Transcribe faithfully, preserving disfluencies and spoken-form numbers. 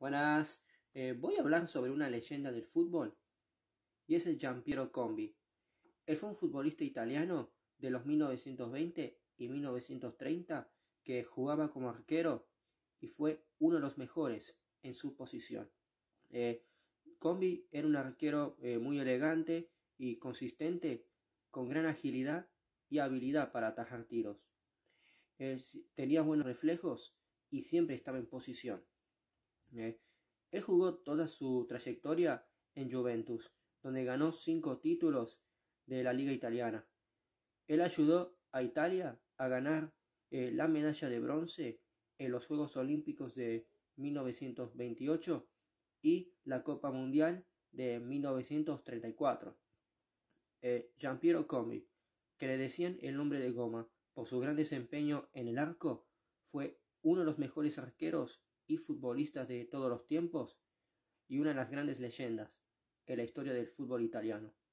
Buenas, eh, voy a hablar sobre una leyenda del fútbol y es el Giampiero Combi. Él fue un futbolista italiano de los mil novecientos veinte y mil novecientos treinta que jugaba como arquero y fue uno de los mejores en su posición. Eh, Combi era un arquero eh, muy elegante y consistente, con gran agilidad y habilidad para atajar tiros. Eh, tenía buenos reflejos y siempre estaba en posición. Eh, él jugó toda su trayectoria en Juventus, donde ganó cinco títulos de la Liga Italiana. Él ayudó a Italia a ganar eh, la medalla de bronce en los Juegos Olímpicos de mil novecientos veintiocho y la Copa Mundial de mil novecientos treinta y cuatro. Eh, Giampiero Combi, que le decían el nombre de Goma por su gran desempeño en el arco, fue uno de los mejores arqueros y futbolistas de todos los tiempos y una de las grandes leyendas en la historia del fútbol italiano.